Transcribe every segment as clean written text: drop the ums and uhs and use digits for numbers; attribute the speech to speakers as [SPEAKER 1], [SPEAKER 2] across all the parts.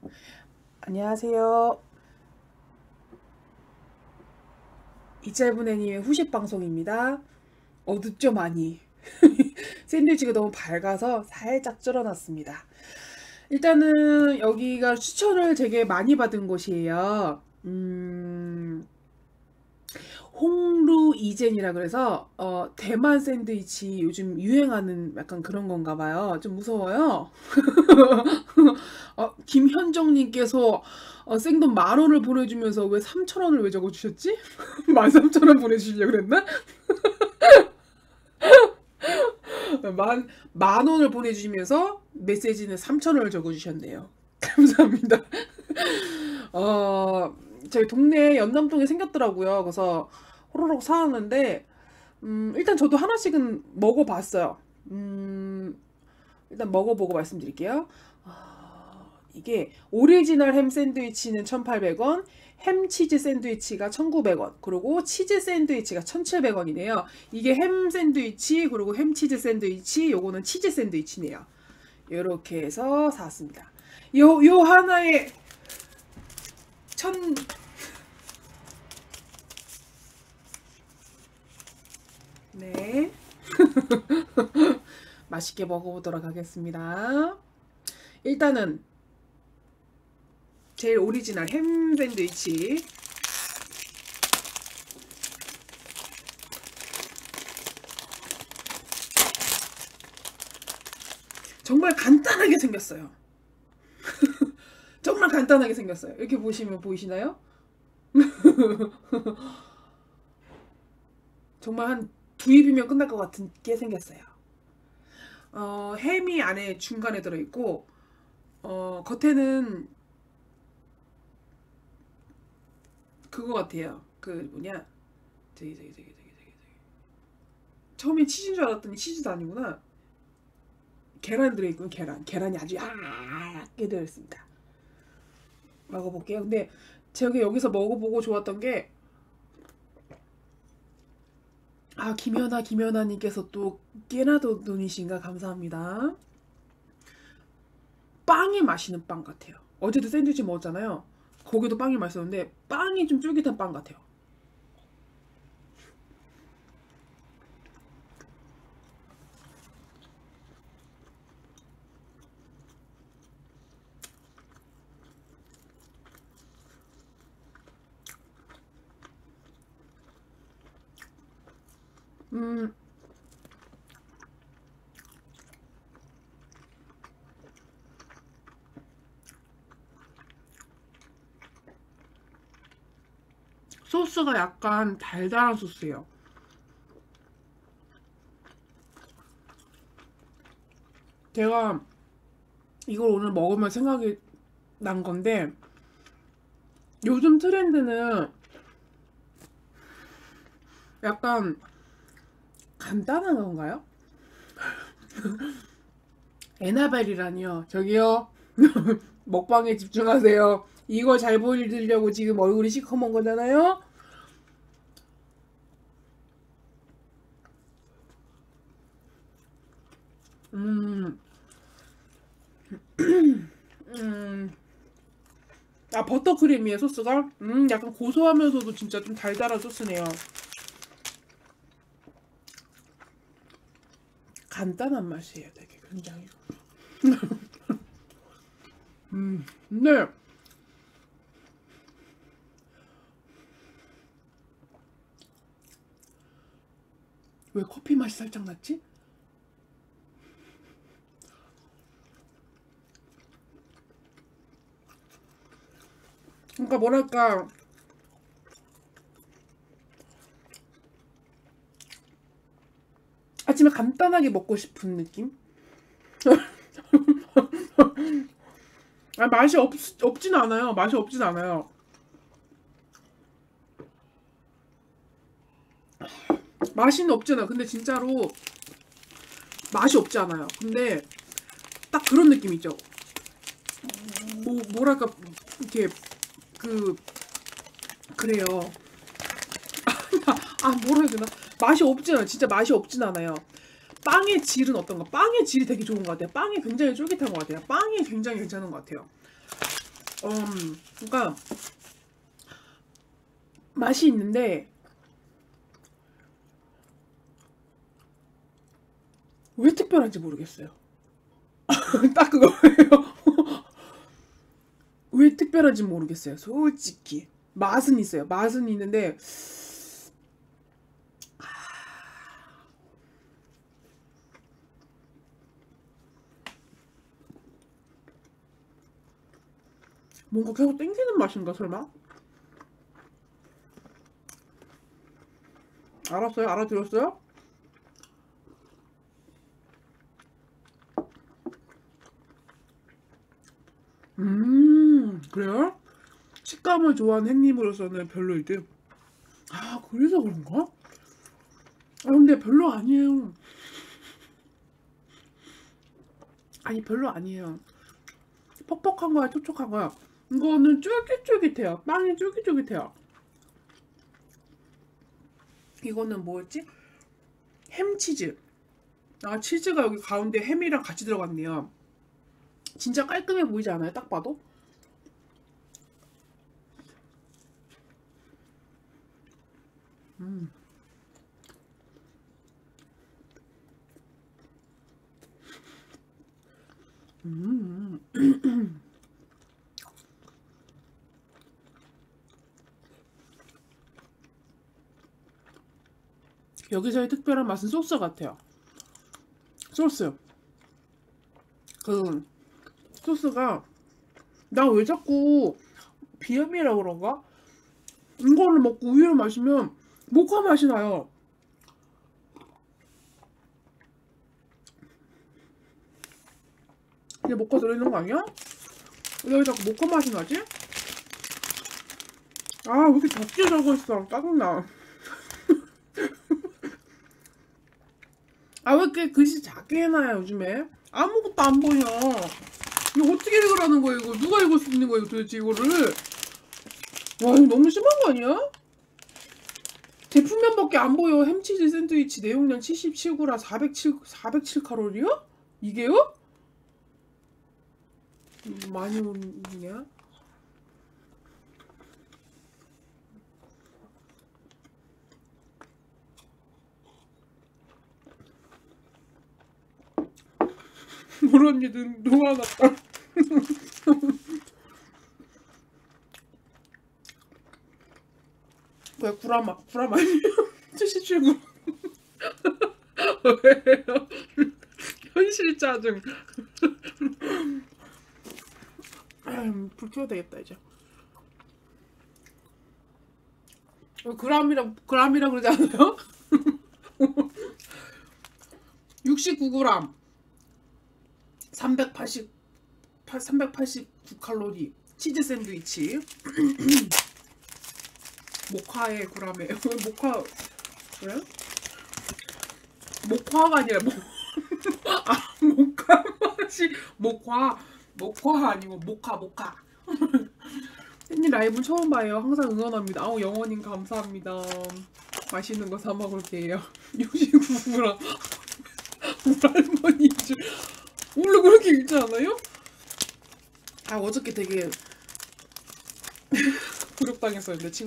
[SPEAKER 1] 안녕하세요. 이짧은 애님의 후식 방송입니다. 어둡죠, 많이. 샌드위치가 너무 밝아서 살짝 줄여놨습니다. 일단은 여기가 추천을 되게 많이 받은 곳이에요. 홍루 이젠이라 그래서 대만 샌드위치 요즘 유행하는 약간 그런 건가 봐요. 좀 무서워요. 김현정님께서 생돈 10,000원을 보내주면서 왜 3,000원을 왜 적어주셨지? 13,000원 보내주시려고 그랬나? 만 원을 보내주시면서 메시지는 3,000원을 적어주셨네요. 감사합니다. 저희 동네에 연남동에 생겼더라고요. 그래서 호로록 사왔는데, 일단 저도 하나씩은 먹어봤어요. 일단 먹어보고 말씀드릴게요. 이게 오리지널 햄 샌드위치는 1,800원, 햄 치즈 샌드위치가 1,900원, 그리고 치즈 샌드위치가 1,700원이네요. 이게 햄 샌드위치, 그리고 햄 치즈 샌드위치, 요거는 치즈 샌드위치네요. 이렇게 해서 사왔습니다. 요 하나에 천, 네. 맛있게 먹어보도록 하겠습니다. 일단은 제일 오리지널 햄 샌드위치. 정말 간단하게 생겼어요. 정말 간단하게 생겼어요. 이렇게 보시면 보이시나요? 정말 한 두 입이면 끝날 것 같은 게 생겼어요. 햄이 안에 중간에 들어있고, 겉에는 그거 같아요. 그 뭐냐, 저기. 처음엔 치즈인 줄 알았더니 치즈도 아니구나. 계란 들어있고, 계란이 아주 얇게 들어있습니다. 먹어볼게요. 근데 제가 여기서 먹어보고 좋았던 게, 김연아님께서 또 깨나도 눈이신가? 감사합니다. 빵이 맛있는 빵 같아요. 어제도 샌드위치 먹었잖아요. 거기도 빵이 맛있었는데 빵이 좀 쫄깃한 빵 같아요. 음, 소스가 약간 달달한 소스예요. 제가 이걸 오늘 먹으면 생각이 난 건데, 요즘 트렌드는 약간 간단한 건가요? 에나벨이라니요. 저기요. 먹방에 집중하세요. 이거 잘 보여드리려고 지금 얼굴이 시커먼 거잖아요. 음, 음. 버터크림이에요, 소스가? 약간 고소하면서도 진짜 좀 달달한 소스네요. 간단한 맛이에요, 되게 굉장히. 근데 왜 커피 맛이 살짝 났지? 그러니까 뭐랄까, 아침에 간단하게 먹고 싶은 느낌? 맛이 없진 않아요. 맛이 없진 않아요. 맛은 없잖아. 근데 진짜로 맛이 없지 않아요. 근데 딱 그런 느낌 있죠. 뭐랄까, 이렇게 그래요. 뭐라 해야 되나? 맛이 없진 않아요. 진짜 맛이 없진 않아요. 빵의 질은 어떤가? 빵의 질이 되게 좋은 것 같아요. 빵이 굉장히 쫄깃한 것 같아요. 빵이 굉장히 괜찮은 것 같아요. 그러니까 맛이 있는데 왜 특별한지 모르겠어요. 딱 그거예요. 왜 특별한지 모르겠어요. 솔직히 맛은 있어요. 맛은 있는데 뭔가 계속 땡기는 맛인가 설마? 알았어요? 알아들었어요? 그래요? 식감을 좋아하는 햇님으로서는 별로일 듯. 아, 그래서 그런가? 아, 근데 별로 아니에요. 아니, 별로 아니에요. 퍽퍽한 거야, 촉촉한 거야. 이거는 쫄깃쫄깃해요. 빵이 쫄깃쫄깃해요. 이거는 뭐였지? 햄치즈. 아, 치즈가 여기 가운데 햄이랑 같이 들어갔네요. 진짜 깔끔해 보이지 않아요? 딱 봐도? 음. 음. 여기서의 특별한 맛은 소스 같아요. 소스. 그 소스가 나 왜 자꾸 비염이라 그런가? 이거를 먹고 우유를 마시면 모카 맛이 나요. 이게 모카 들어있는 거 아니야? 왜 자꾸 모카 맛이 나지? 아, 왜 이렇게 적게 적어있어. 짜증나. 아, 왜 이렇게 글씨 작게 해놔요, 요즘에? 아무것도 안 보여. 이거 어떻게 읽으라는 거예요, 이거? 누가 읽을 수 있는 거예요, 도대체 이거를? 와, 이거 너무 심한 거 아니야? 제품명밖에 안 보여. 햄치즈 샌드위치 내용량 77g 407칼로리요? 이게요? 많이 오냐? 모르니 누가 났다. 왜 구람 아니에요? 77g. 왜요? 현실 짜증. 불 켜야 되겠다 이제. 그람이라 그러지 않아요? 69g 389칼로리 치즈 샌드위치. 모카의 구람이에요. 모카 그래? 모카가 아니라 모카 맛이 모카 아니고 모카. 햇님 라이브 처음 봐요. 항상 응원합니다. 아우 영원님 감사합니다. 맛있는 거 사 먹을게요. 69g 우리 할머니 줄 원래 그렇게 읽지 않아요? 아, 어저께 되게 굴욕당했어요. 내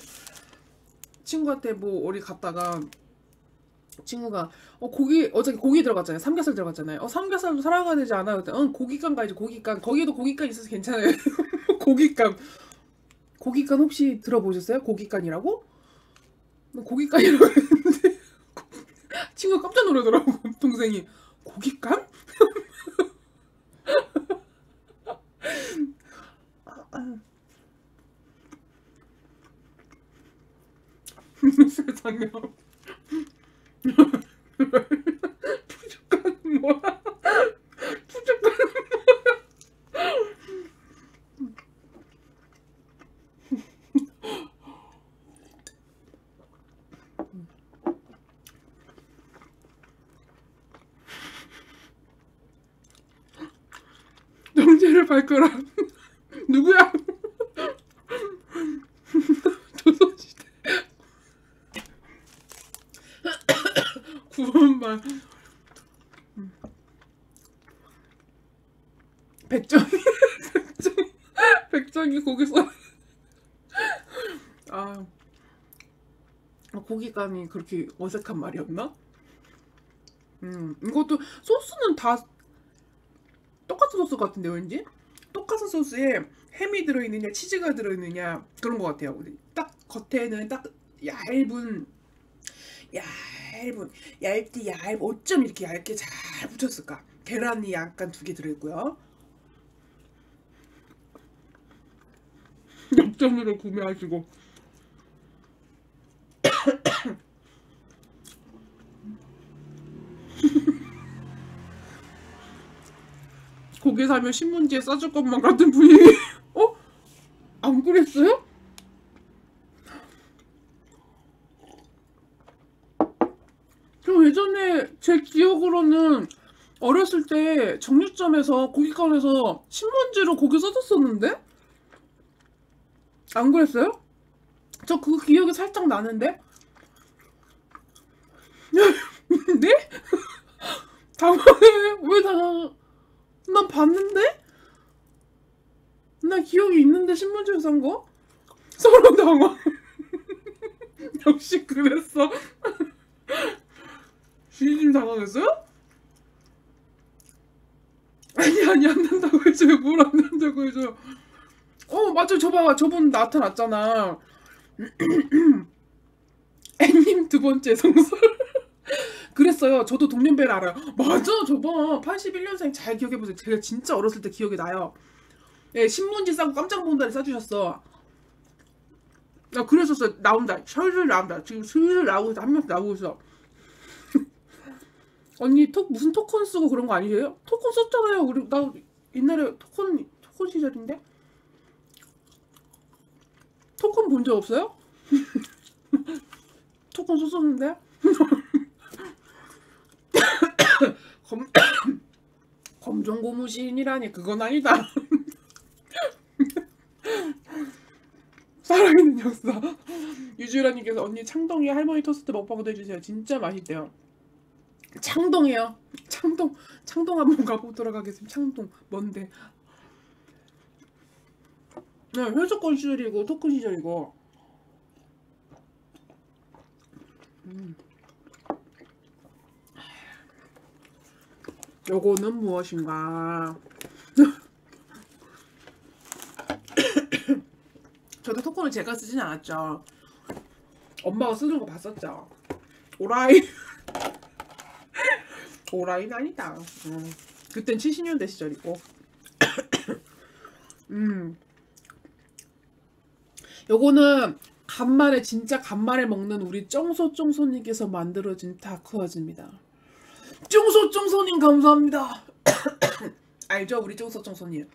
[SPEAKER 1] 친구한테 뭐 어디 갔다가 친구가 어저께 고기 들어갔잖아요. 삼겹살 들어갔잖아요. 삼겹살도 사랑해야 되지 않아요? 그때 고깃간 가야지. 고깃간 거기도 고깃간 있어서 괜찮아요. 고깃간 혹시 들어보셨어요? 고깃간이라고? 고깃간이라고 했는데 친구가 깜짝 놀라더라고. 동생이 고깃간? 세상에. 푸주간은 뭐야? 푸주간은 정체를 밝혀라. 누구야? 조선시대 구원만 백정이 갑자기 거기서 아 고기감이 그렇게 어색한 말이었나? 이것도 소스는 다 똑같은 소스 같은데 왠지? 똑같은 소스에 햄이 들어있느냐 치즈가 들어있느냐 그런 것 같아요. 딱 겉에는 딱 얇디 어쩜 이렇게 얇게 잘 붙였을까? 계란이 약간 2개 들어있고요. 역점으로 구매하시고 고기 사면 신문지에 싸줄 것만 같은 분위기. 어? 안 그랬어요? 저 예전에 제 기억으로는 어렸을 때 정육점에서 고깃간에서 신문지로 고기 써줬었는데? 안 그랬어요? 저 그 기억이 살짝 나는데? 네? 당황해. 왜 당황? 난 봤는데? 나 기억이 있는데 신문지에서 산 거? 서로 당황. 역시 그랬어. 진심 당황했어요? 아니 안 난다고 해줘요. 뭘 안 난다고 해줘요. 맞아. 저 봐봐. 저분 나타났잖아. 애님 2번째 성설. 그랬어요. 저도 동년배를 알아요. 맞아. 저번 81년생 잘 기억해보세요. 제가 진짜 어렸을 때 기억이 나요. 예, 신문지 싸고 깜짝 보온다리 싸주셨어. 그랬었어. 나온다. 슬슬 나온다. 지금 슬슬 나오고 있어. 한 명씩 나오고 있어. 언니 무슨 토큰 쓰고 그런 거 아니에요? 토큰 썼잖아요. 우리 나 옛날에 토큰 시절인데? 토큰 본 적 없어요? 토큰 썼었는데? 검정 고무신이라니 그건 아니다. 살아있는 역사. 유주라님께서 언니 창동이 할머니 토스트 먹방도 해주세요. 진짜 맛있대요. 창동이요. 창동 한번 가보도록 하겠습니다. 창동 뭔데? 네, 회수권 시절이고 토큰 시절이고. 요거는 무엇인가? 저도 토큰을 제가 쓰진 않았죠. 엄마가 쓰는 거 봤었죠. 오라이는 아니다. 그땐 70년대 시절이고. 요거는 진짜 간만에 먹는 우리 쫑소님께서 만들어진 다크워즈입니다. 쫑소님 감사합니다. 알죠? 우리 쫑소님.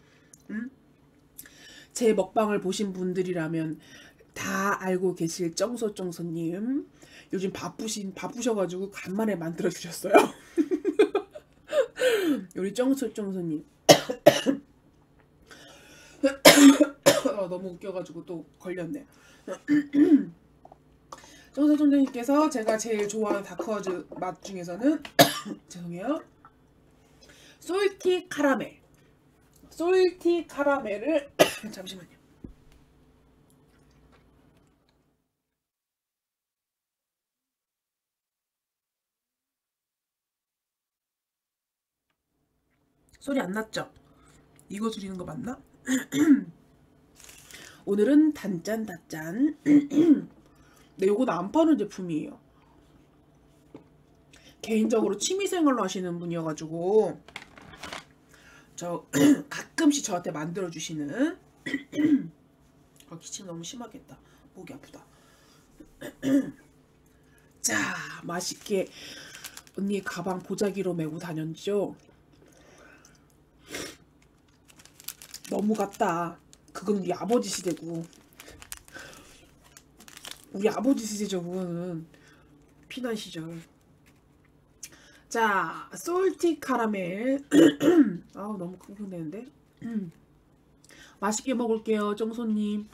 [SPEAKER 1] 제 먹방을 보신 분들이라면 다 알고 계실 쫑소님. 요즘 바쁘셔가지고 간만에 만들어주셨어요. 우리 쫑소님. 너무 웃겨가지고 또 걸렸네. 쫑소님께서 제가 제일 좋아하는 다크워즈 맛 중에서는 죄송해요. 솔티 카라멜을 잠시만요. 소리 안 났죠? 이거 줄이는 거 맞나? 오늘은 단짠. 네, 요거는 안 파는 제품이에요. 개인적으로 취미생활로 하시는 분이어가지고 저 가끔씩 저한테 만들어주시는 기침 너무 심하겠다. 목이 아프다. 자, 맛있게 언니 가방 보자기로 메고 다녔죠? 너무 같다. 그건 우리 아버지 시대고. 우리 아버지 시대죠, 그거는. 피난 시절. 자, 솔티 카라멜. 아우, 너무 끙끙대는데? 맛있게 먹을게요, 정소님.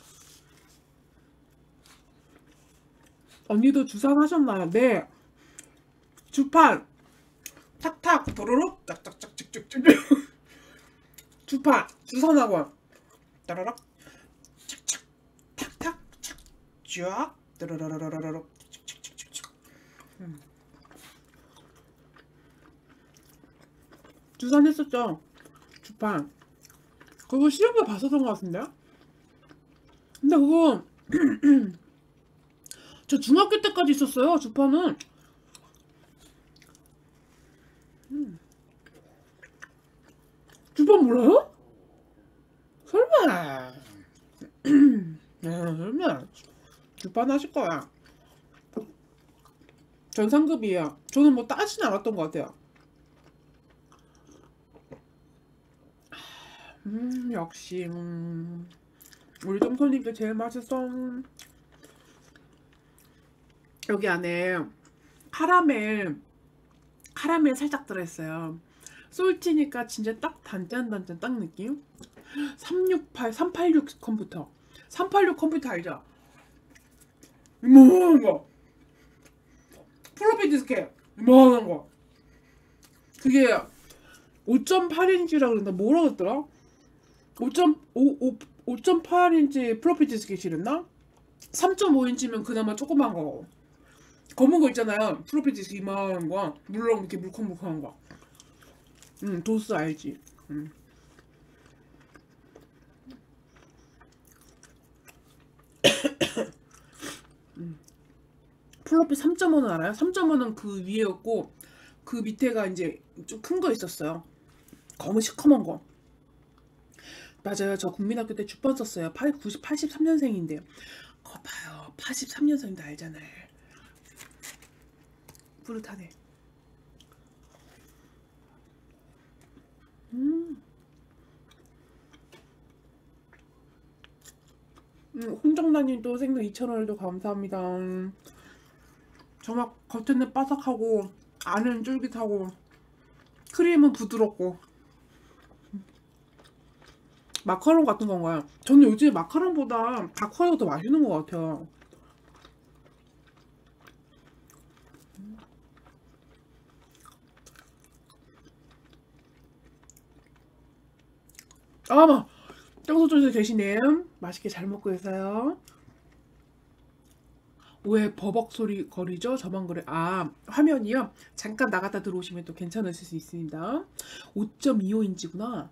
[SPEAKER 1] 언니도 주산 하셨나요? 네. 주판. 탁탁, 도로록, 짝짝짝짝짝짝. 주판, 주산학원. 따라락 착착 탁탁 착쫙 따라라라라라락 착착착착. 주산 했었죠. 주판. 그거 시험을 봤었던 것 같은데. 근데 그거 저 중학교 때까지 있었어요. 주판은. 주판 몰라요? 설마. 설마. 주판 하실 거야. 전 상급이에요. 저는 뭐 따지진 않았던 것 같아요. 역시 우리 똥손님도 제일 맛있어. 여기 안에 카라멜 살짝 들어있어요. 솔티니까 진짜 딱 단짠단짠 딱 느낌. 386 컴퓨터. 386 컴퓨터 알죠? 이만한 거. 플로피 디스크 이만한 거. 그게 5.8인치라 그랬나? 뭐라 그랬더라? 5.8인치 플로피 디스크 실었나? 3.5인치면 그나마 조그만 거. 검은 거 있잖아요. 플로피 디스크 이만한 거. 물렁 이렇게 물컹물컹한 거. 도스 알지? 플로피 3.5는 알아요? 3.5는 그 위에였고 그 밑에가 이제 좀 큰 거 있었어요. 검은 시커먼 거. 맞아요. 저 국민학교 때 주번 썼어요. 83년생인데요. 그거 봐요. 83년생인데 알잖아요. 뿌듯하네. 홍정나님도 생도 2,000원을도 감사합니다. 정말 겉에는 바삭하고 안은 쫄깃하고 크림은 부드럽고 마카롱 같은 건가요? 저는 요즘 마카롱보다 다크아이가 더 맛있는 것 같아요. 아, 정소쪽에서 계시네요. 맛있게 잘 먹고 계세요. 왜 버벅 소리 거리죠? 저만 그래. 아, 화면이요? 잠깐 나갔다 들어오시면 또 괜찮으실 수 있습니다. 5.25인치구나.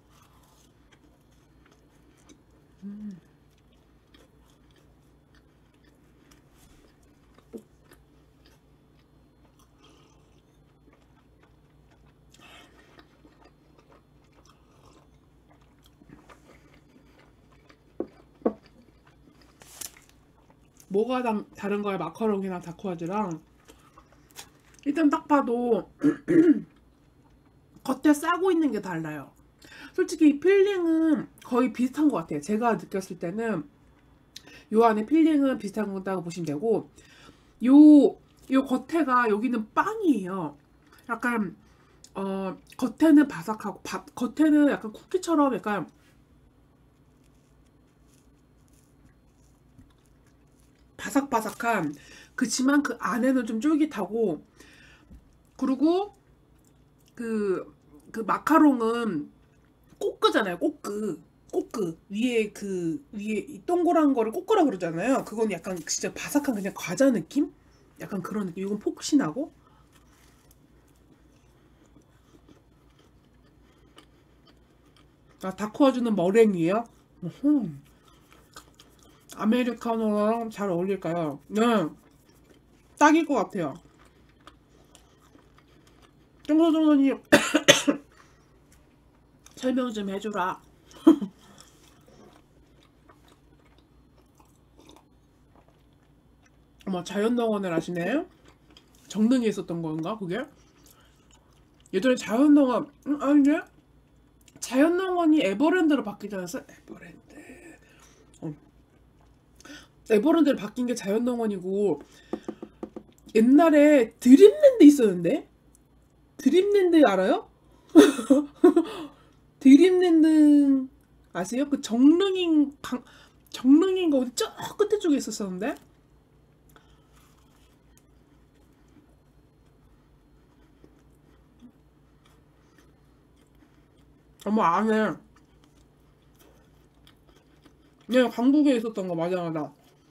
[SPEAKER 1] 뭐가 다른 거야? 마카롱이랑 다크아즈랑. 일단 딱 봐도 겉에 싸고 있는 게 달라요. 솔직히 필링은 거의 비슷한 것 같아요. 제가 느꼈을 때는 요 안에 필링은 비슷한 거다고 보시면 되고 요 겉에가 여기는 빵이에요. 약간 겉에는 바삭하고 겉에는 약간 쿠키처럼 약간 바삭바삭한 그치만 그 안에는 좀 쫄깃하고 그리고 그 마카롱은 꼬끄잖아요. 꼬끄 위에 위에 동그란 거를 꼬끄라 그러잖아요. 그건 약간 진짜 바삭한 그냥 과자 느낌? 약간 그런 느낌. 이건 폭신하고 다크아즈는 머랭이에요. 아메리카노랑 잘 어울릴까요? 네, 딱일 것 같아요. 정서정선이 설명 좀 해주라. 어머, 자연농원을 하시네. 정릉에 있었던 건가 그게? 예전에 자연농원 아니네? 자연농원이 에버랜드로 바뀌지 않았어? 에버랜드로 바뀐 게 자연농원이고 옛날에 드림랜드 있었는데? 드림랜드 알아요? 드림랜드 아세요? 그 정릉인가 어디 저 끝에 쪽에 있었었는데? 어머 안해. 네, 강북에 있었던 거 맞아, 맞아.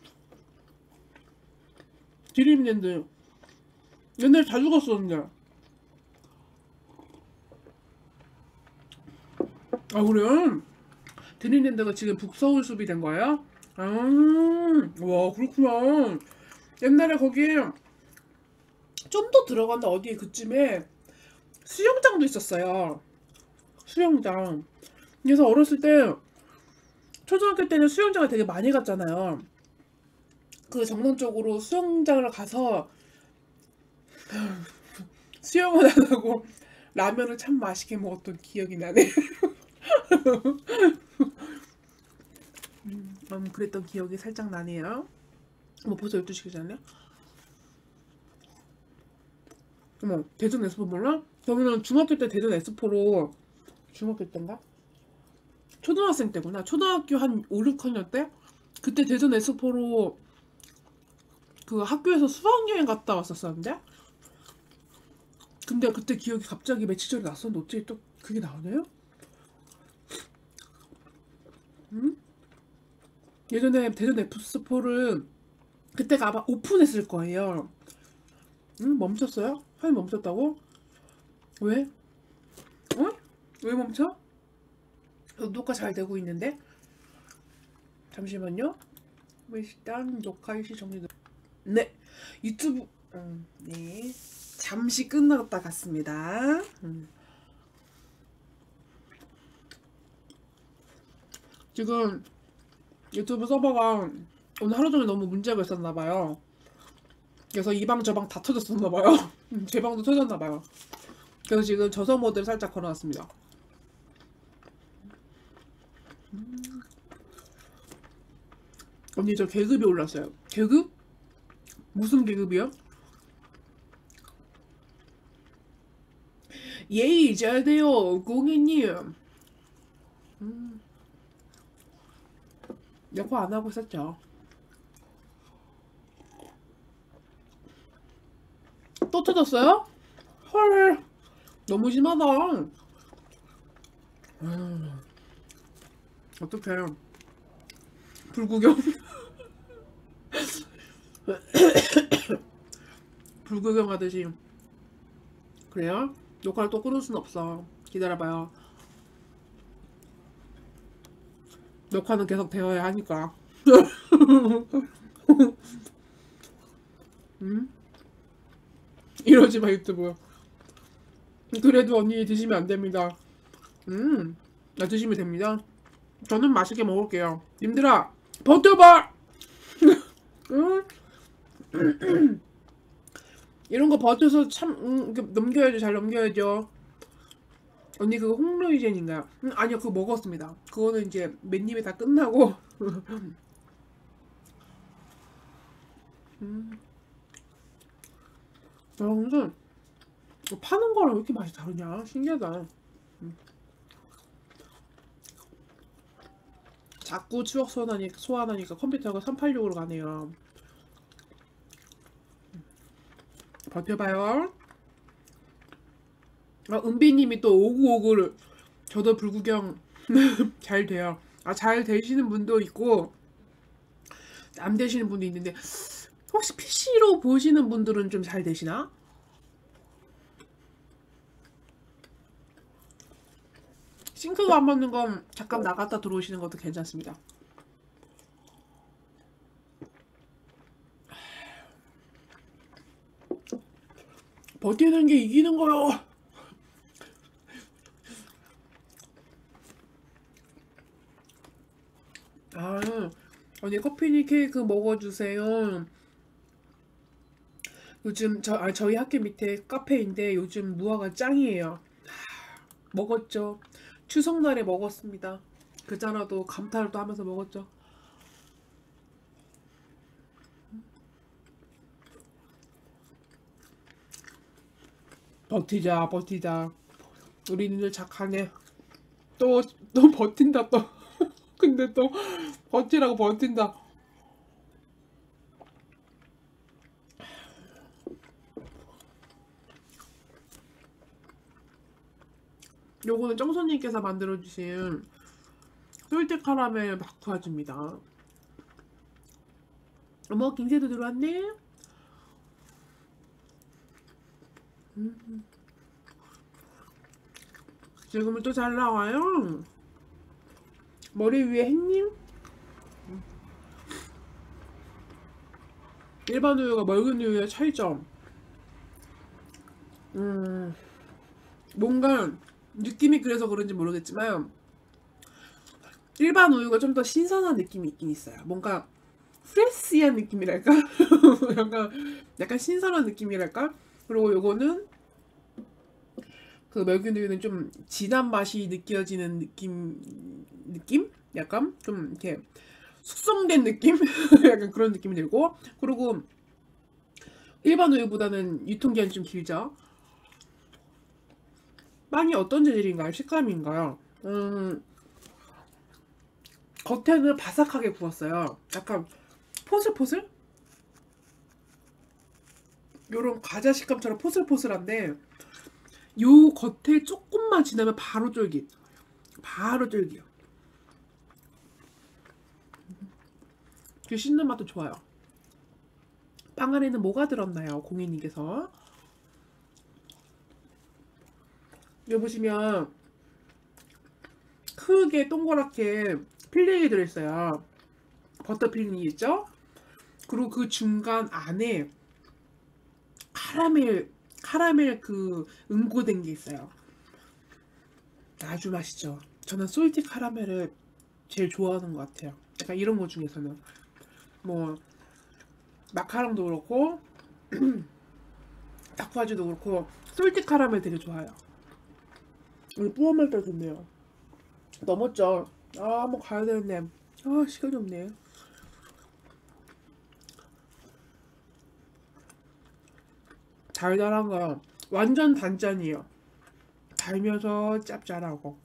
[SPEAKER 1] 드림랜드. 옛날에 자주 갔었는데. 아, 그래요? 드림랜드가 지금 북서울 숲이 된 거예요? 와, 그렇구나. 옛날에 거기 좀 더 들어간다 어디에 그쯤에 수영장도 있었어요. 수영장. 그래서 어렸을 때 초등학교 때는 수영장을 되게 많이 갔잖아요. 그 정론 쪽으로 수영장을 가서 수영을 안 하고 라면을 참 맛있게 먹었던 기억이 나네. 그랬던 기억이 살짝 나네요. 어머, 벌써 12시기 전에? 어머, 대전 에스포 몰라? 저는 중학교 때 대전 에스포로, 중학교 때인가? 초등학생 때구나. 초등학교 한 5, 6학년 때? 그때 대전 에스포로 그 학교에서 수학여행 갔다 왔었었는데? 근데 그때 기억이 갑자기 며칠 전에 났었는데 어떻게 또 그게 나오네요? 응? 예전에 대전 에스포를 그때가 아마 오픈했을 거예요. 응? 멈췄어요? 하긴 멈췄다고? 왜? 어? 왜 멈춰? 녹화 잘 되고 있는데? 잠시만요. 일단 녹화 일시 정리. 네, 유튜브. 네, 잠시 끝났다 갔습니다. 지금 유튜브 서버가 오늘 하루 종일 너무 문제가 있었나봐요. 그래서 이 방 저 방 다 터졌었나봐요. 제 방도 터졌나봐요. 그래서 지금 저서 모드를 살짝 걸어놨습니다. 언니 저 계급이 올랐어요. 계급? 무슨 계급이요? 예의 잘 돼요, 공인님. 역할 안 하고 있었죠. 또 터졌어요? 헐, 너무 심하다. 어떡해. 불구경. 불구경 하듯이. 그래요? 녹화를 또 끊을 순 없어. 기다려봐요. 녹화는 계속 되어야 하니까. 이러지 마, 유튜브. 그래도 언니 드시면 안 됩니다. 나 드시면 됩니다. 저는 맛있게 먹을게요. 님들아, 버텨봐! 응? 이런 거 버텨서 참, 넘겨야죠. 잘 넘겨야죠. 언니 그거 홍로이젠인가요? 아니요, 그거 먹었습니다. 그거는 이제 맨입에 다 끝나고. 근데 파는 거랑 왜 이렇게 맛이 다르냐? 신기하다. 자꾸 추억 소환하니까 컴퓨터가 386으로 가네요. 버텨봐요. 은비님이 또 5959를 저도 불구경 잘 돼요. 잘 되시는 분도 있고 안 되시는 분도 있는데 혹시 PC로 보시는 분들은 좀 잘 되시나? 싱크가 안 맞는 건 잠깐 나갔다 들어오시는 것도 괜찮습니다. 버티는 게 이기는 거요. 언니 커피니 케이크 먹어주세요. 요즘 저희 학교 밑에 카페인데 요즘 무화과 짱이에요. 먹었죠. 추석날에 먹었습니다. 그잖아도 감탄을 또 하면서 먹었죠. 버티자, 버티자. 우리는 착하네. 또 버틴다 또. 근데 또 버티라고 버틴다. 요거는 정선님께서 만들어주신 솔트 카라멜 바쿠아즈입니다. 어머, 김새도 들어왔네. 지금은 또 잘 나와요. 머리 위에 햇님. 일반 우유가 맑은 우유의 차이점. 뭔가 느낌이 그래서 그런지 모르겠지만 일반 우유가 좀 더 신선한 느낌이 있긴 있어요. 뭔가 프레시한 느낌이랄까? 약간 신선한 느낌이랄까? 그리고 요거는 그 맑은 우유는 좀 진한 맛이 느껴지는 느낌? 약간 좀 이렇게 숙성된 느낌? 약간 그런 느낌이 들고, 그리고 일반 우유보다는 유통기한이 좀 길죠. 빵이 어떤 재질인가요? 식감인가요? 겉에는 바삭하게 구웠어요. 약간 포슬포슬? 요런 과자 식감처럼 포슬포슬한데 요 겉에 조금만 지나면 바로 쫄깃. 바로 쫄깃. 그 씹는 맛도 좋아요. 빵 안에는 뭐가 들었나요? 공인님께서. 여기 보시면 크게 동그랗게 필링이 들어있어요. 버터 필링이 있죠? 그리고 그 중간 안에 카라멜 그 응고된 게 있어요. 아주 맛있죠. 저는 솔티 카라멜을 제일 좋아하는 것 같아요. 약간 이런 거 중에서는 뭐 마카롱도 그렇고 다쿠아즈도 그렇고 솔티 카라멜 되게 좋아요. 우리 뿌어말 때 좋네요. 넘었죠? 아, 한번 가야 되는데 아, 시간이 없네. 달달한 거 완전 단짠이에요. 달면서 짭짤하고.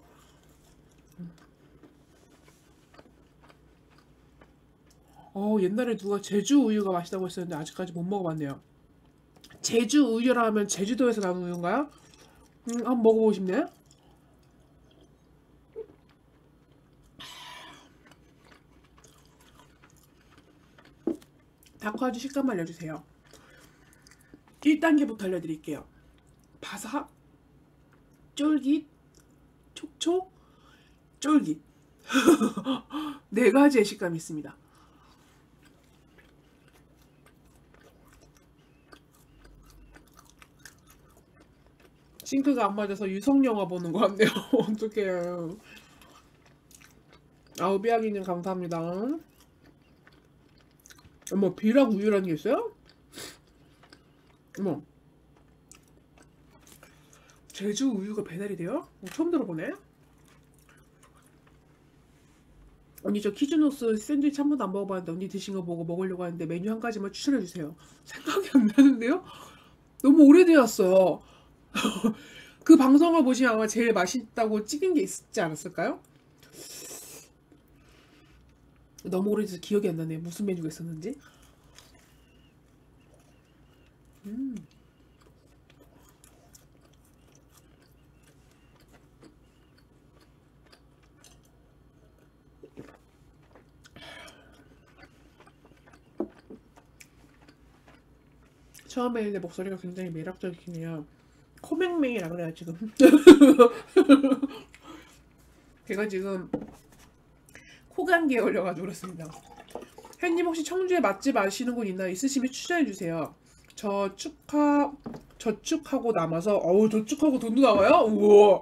[SPEAKER 1] 옛날에 누가 제주 우유가 맛있다고 했었는데 아직까지 못 먹어봤네요. 제주 우유라 하면 제주도에서 나온 우유인가요? 한번 먹어보고 싶네. 다쿠아즈 식감 알려주세요. 1단계부터 알려드릴게요. 바삭, 쫄깃, 촉촉, 쫄깃. 네 가지의 식감이 있습니다. 싱크가 안 맞아서 유성영화 보는 것 같네요. 어떡해요. 아우, 삐약이님 감사합니다. 어머, 비락 우유라는 게 있어요? 어머, 제주 우유가 배달이 돼요? 처음 들어보네. 언니, 저 키즈노스 샌드위치 한 번도 안 먹어봤는데 언니 드신 거 보고 먹으려고 하는데 메뉴 한 가지만 추천해주세요. 생각이 안 나는데요? 너무 오래되었어요. 그 방송을 보시면 아마 제일 맛있다고 찍은 게 있지 않았을까요? 너무 오래돼서 기억이 안 나네요. 무슨 메뉴가 있었는지. 처음에 내 목소리가 굉장히 매력적이네요. 코맹맹이라 그래요 지금. 제가 지금 코감기에 걸려가지고 그렇습니다. 햇님 혹시 청주에 맛집 아시는 곳 있나요? 있으시면 추천해주세요. 저축하고 남아서 저축하고 돈도 나와요? 우와.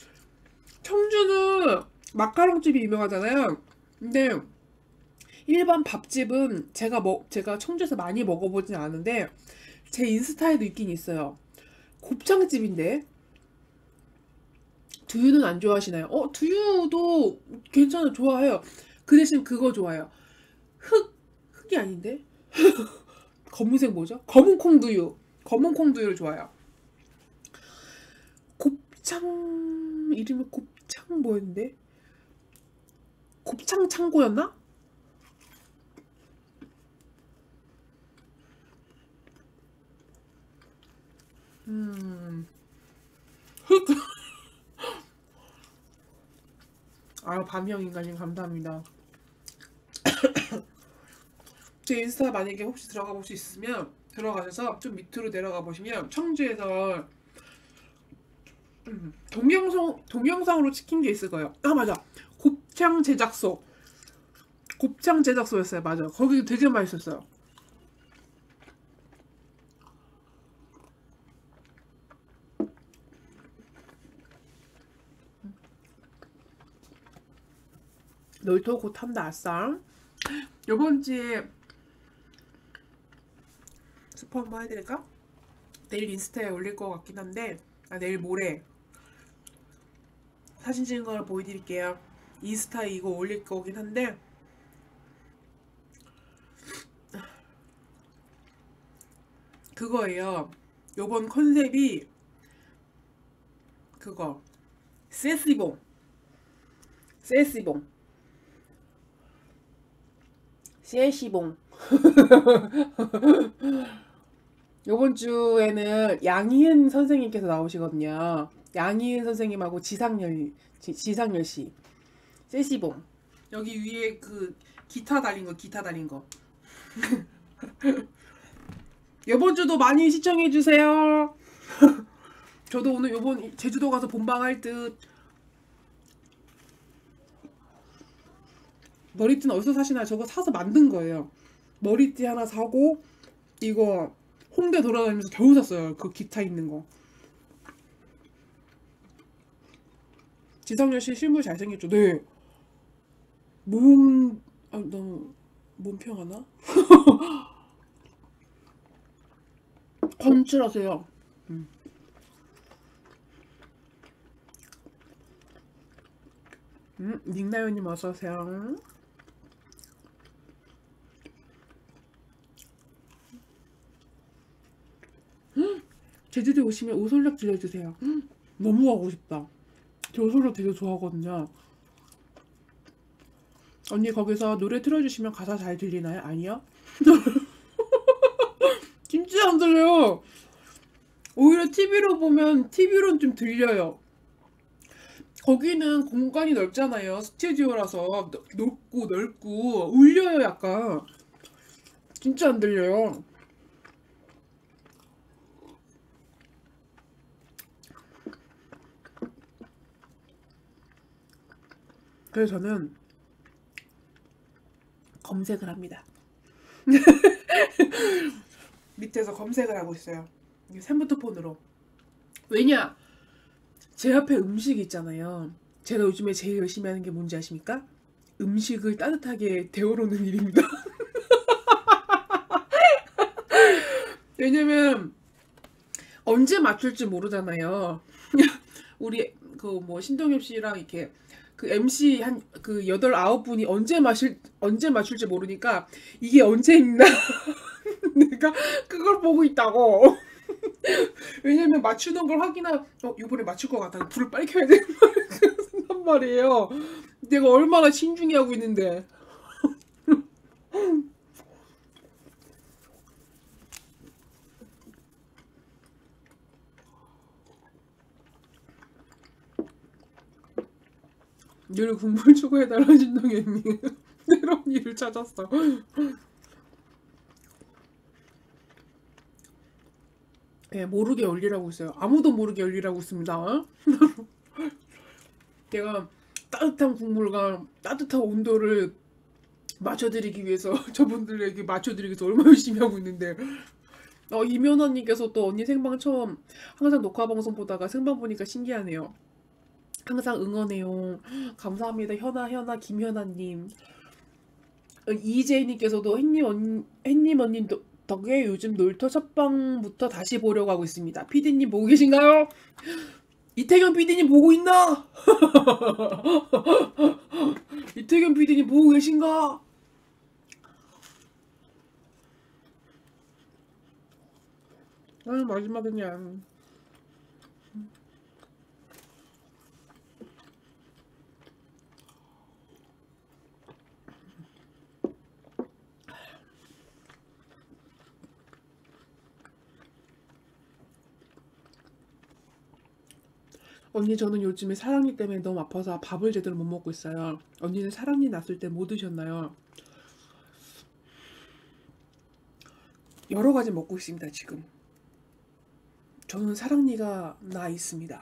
[SPEAKER 1] 청주는 마카롱집이 유명하잖아요. 근데 일반 밥집은 제가 청주에서 많이 먹어보진 않은데 제 인스타에도 있긴 있어요. 곱창집인데. 두유는 안 좋아하시나요? 두유도 괜찮아, 좋아해요. 그 대신 그거 좋아해요. 흑이 아닌데? 검은색 뭐죠? 검은 콩두유를 좋아해요. 곱창 이름이 곱창 뭐였는데? 곱창 창고였나? 흑. 아, 밤형 인간님 감사합니다. 제 인스타 만약에 혹시 들어가 볼 수 있으면 들어가셔서 좀 밑으로 내려가 보시면 청주에서 동영상으로 찍힌 게 있을 거예요. 아, 맞아. 곱창 제작소였어요. 맞아. 거기 되게 맛있었어요. 놀토 곧 한다. 아싸. 요번 주에 스포 한번 해드릴까? 내일 인스타에 올릴 것 같긴 한데, 내일 모레 사진 찍은 걸 보여드릴게요. 인스타에 이거 올릴 거긴 한데, 그거예요. 요번 컨셉이 그거 세시봉 요번 주에는 양희은 선생님께서 나오시거든요. 양희은 선생님하고 지상열 씨. 세시봉. 여기 위에 그 기타 달린 거. 요번 주도 많이 시청해 주세요. 저도 오늘 요번 제주도 가서 본방할 듯. 머리띠는 어디서 사시나요? 저거 사서 만든 거예요. 머리띠 하나 사고 이거 홍대 돌아다니면서 겨우 샀어요. 그 기타 있는 거. 지상렬 씨 실물 잘생겼죠? 네. 너무 몸평하나? 건칠하세요. 닉나요님 어서오세요. 제주도에 오시면 오솔락 들려주세요. 너무 가고 싶다. 저 오솔락 되게 좋아하거든요. 언니 거기서 노래 틀어주시면 가사 잘 들리나요? 아니요? 진짜 안 들려요. 오히려 TV로는 좀 들려요. 거기는 공간이 넓잖아요. 스튜디오라서 넓고 울려요. 약간 진짜 안 들려요. 그래서 저는 검색을 합니다. 밑에서 검색을 하고 있어요. 샘부터폰으로. 왜냐? 제 앞에 음식이 있잖아요. 제가 요즘에 제일 열심히 하는 게 뭔지 아십니까? 음식을 따뜻하게 데워놓는 일입니다. 왜냐면 언제 맞출지 모르잖아요. 우리 그 뭐 신동엽 씨랑 이렇게 그 MC 한 그 8, 9분이 언제 맞출지 모르니까 이게 언제 있나 내가 그걸 보고 있다고. 왜냐면 맞추는 걸 이번에 맞출 것 같다. 불을 빨리 켜야 되는 말이에요. 내가 얼마나 신중히 하고 있는데. 늘 국물 추가해달라는 신동현님. 새로운 일을 찾았어. 네, 모르게 올리라고 있어요. 아무도 모르게 올리라고 있습니다. 내가 따뜻한 국물과 따뜻한 온도를 맞춰드리기 위해서 저분들에게 맞춰드리기 위해서 얼마나 열심히 하고 있는데 이면허님께서 또 언니 생방 처음 항상 녹화 방송 보다가 생방 보니까 신기하네요. 항상 응원해요. 감사합니다. 현아 김현아님. 이재희님께서도 햇님 언니 덕에 요즘 놀토 첫방부터 다시 보려고 하고 있습니다. 피디님 보고 계신가요? 이태경 PD님 보고 있나? 이태경 PD님 보고 계신가? 마지막은요. 언니, 저는 요즘에 사랑니 때문에 너무 아파서 밥을 제대로 못 먹고 있어요. 언니는 사랑니 났을 때 뭐 드셨나요? 여러 가지 먹고 있습니다, 지금. 저는 사랑니가 나 있습니다.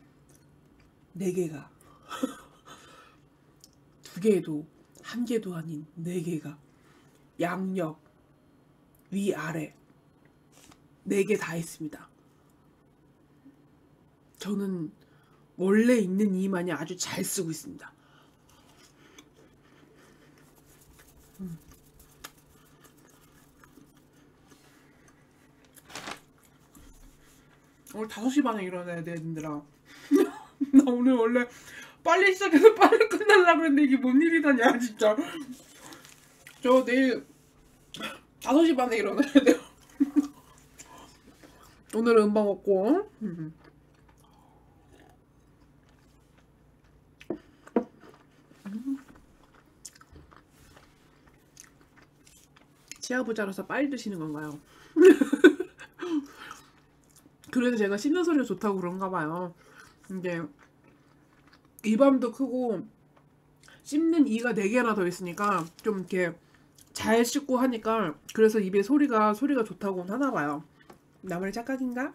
[SPEAKER 1] 4개가. 2개도, 1개도 아닌 4개가. 양옆, 위, 아래. 4개 다 있습니다. 저는 원래 있는 이만이 아주 잘 쓰고 있습니다. 오늘 5시 반에 일어나야 돼, 얘들아. 나 오늘 원래 빨리 시작해서 빨리 끝내려고 했는데 이게 뭔 일이다냐, 진짜. 저 내일 5시 반에 일어나야 돼요. 오늘은 음방 먹고. 치아부자라서 빨리 드시는 건가요? 그래서 제가 씹는 소리가 좋다고 그런가 봐요. 이게 입안도 크고 씹는 이가 4개나 더 있으니까 좀 이렇게 잘 씹고 하니까 그래서 입에 소리가 좋다고는 하나 봐요. 나만의 착각인가?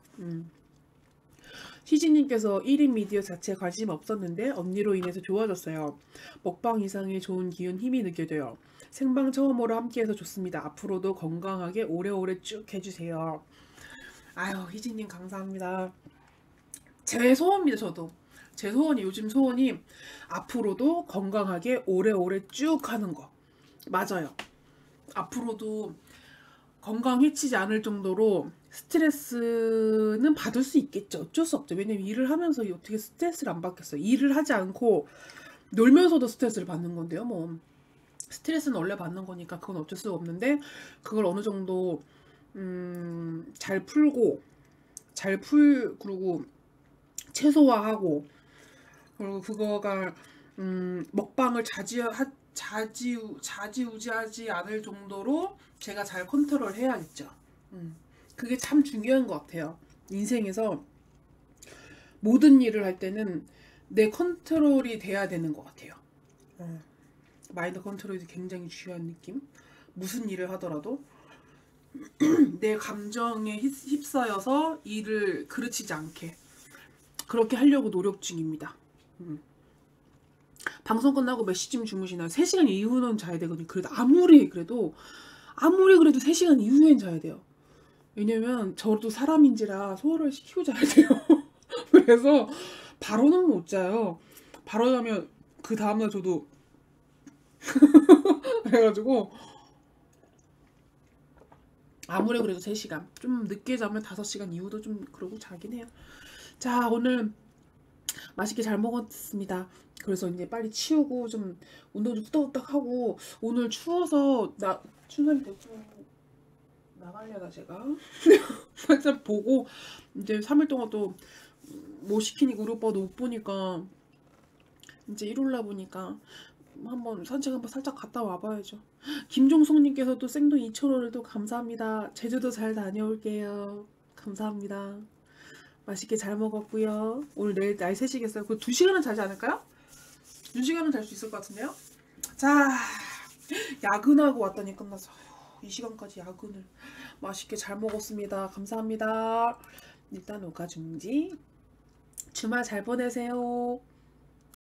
[SPEAKER 1] 시진님께서 1인 미디어 자체에 관심 없었는데 언니로 인해서 좋아졌어요. 먹방 이상의 좋은 기운 힘이 느껴져요. 생방 처음으로 함께해서 좋습니다. 앞으로도 건강하게 오래오래 쭉 해주세요. 아유, 희진님 감사합니다. 제 소원입니다. 저도 제 소원이, 요즘 소원이 앞으로도 건강하게 오래오래 쭉 하는 거. 맞아요. 앞으로도 건강 해치지 않을 정도로 스트레스는 받을 수 있겠죠. 어쩔 수 없죠. 왜냐면 일을 하면서 어떻게 스트레스를 안 받겠어요. 일을 하지 않고 놀면서도 스트레스를 받는 건데요. 뭐 스트레스는 원래 받는 거니까 그건 어쩔 수가 없는데, 그걸 어느 정도 잘 풀고 그리고 최소화하고, 그리고 그거가 먹방을 자지우지하지 않을 정도로 제가 잘 컨트롤 해야겠죠. 그게 참 중요한 것 같아요. 인생에서 모든 일을 할 때는 내 컨트롤이 돼야 되는 것 같아요. 마인드 컨트롤이 굉장히 중요한 느낌. 무슨 일을 하더라도 내 감정에 휩싸여서 일을 그르치지 않게 그렇게 하려고 노력 중입니다. 방송 끝나고 몇 시쯤 주무시나요? 3시간 이후는 자야 되거든요. 그래도 아무리 그래도 3시간 이후엔 자야 돼요. 왜냐면 저도 사람인지라 소화를 시키고 자야 돼요. 그래서 바로는 못 자요. 바로 자면 그 다음날 저도 그래가지고 아무리 그래도 3시간, 좀 늦게 자면 5시간 이후도 좀 그러고 자긴 해요. 자, 오늘 맛있게 잘 먹었습니다. 그래서 이제 빨리 치우고 좀 운동 좀 후딱후딱 하고, 오늘 추워서 춘삼이 데리고 나가려나 제가 살짝 보고, 이제 3일 동안 또 뭐 시키니까 우리 오빠도 못 보니까 이제 일요일날 보니까 한번 산책 한번 살짝 갔다 와봐야죠. 김종숙님께서도 생돈 2,000원을 또 감사합니다. 제주도 잘 다녀올게요. 감사합니다. 맛있게 잘 먹었고요. 오늘 내일 날 새시겠어요? 그 2시간은 자지 않을까요? 2시간은 잘 수 있을 것 같은데요? 자, 야근하고 왔더니 끝나서 이 시간까지 야근을. 맛있게 잘 먹었습니다. 감사합니다. 일단 오가중지 주말 잘 보내세요.